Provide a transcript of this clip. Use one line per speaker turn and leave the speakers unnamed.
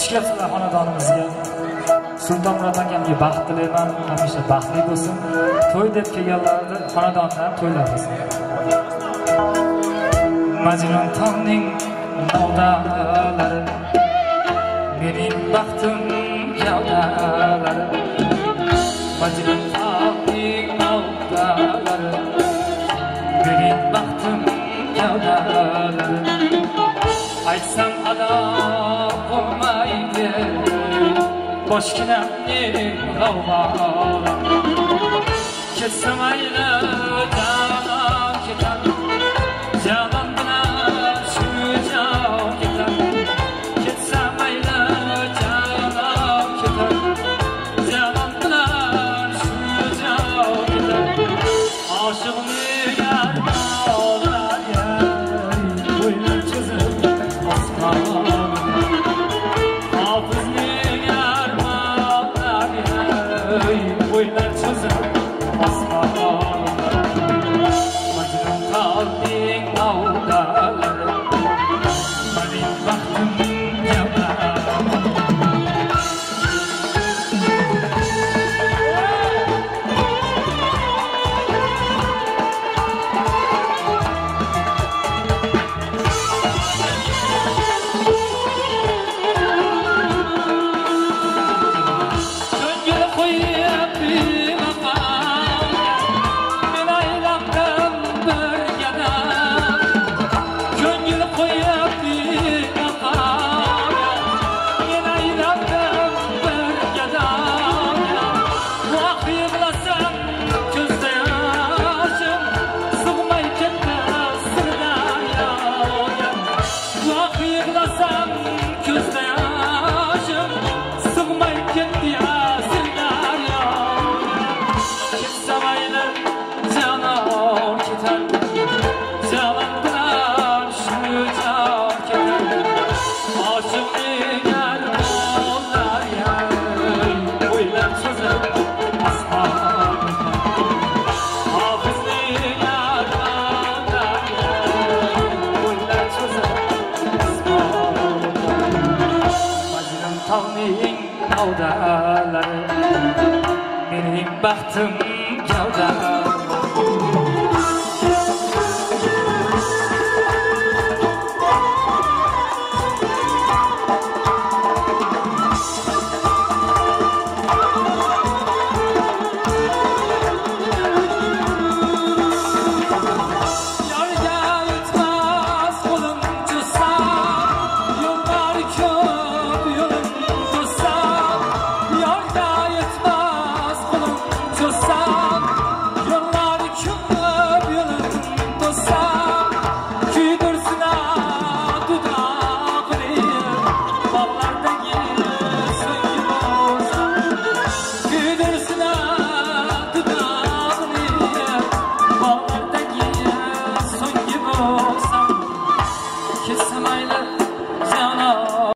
kelibsizlar xonadonimizga. Sulton Murod akamga baxt tilayman, hamisha baxtli bo'lsin. To'y deb kelganlarni xonadondan to'ylar bo'lsin. Majnun tongning novdalari, mening baxtim gavdalari. Majnun tongning novdalari, mening baxtim gavdalari. Aytsam ado bo'lmaydi boshginamning g'avg'olari. Ketsam mayli janon ketar, janon bilan shu jon ketar. Ketsam mayli janon ketar, janon bilan shu jon ketar. Oshiqning armonlariga bo'ylar cho'zib osmon, hofizning armonlariga bo'ylar cho'zib osmon. Majnun tog'ning novdalari, mening baxtim gavdalari. Tog'ning novdalari, mening baxtim gavdalari.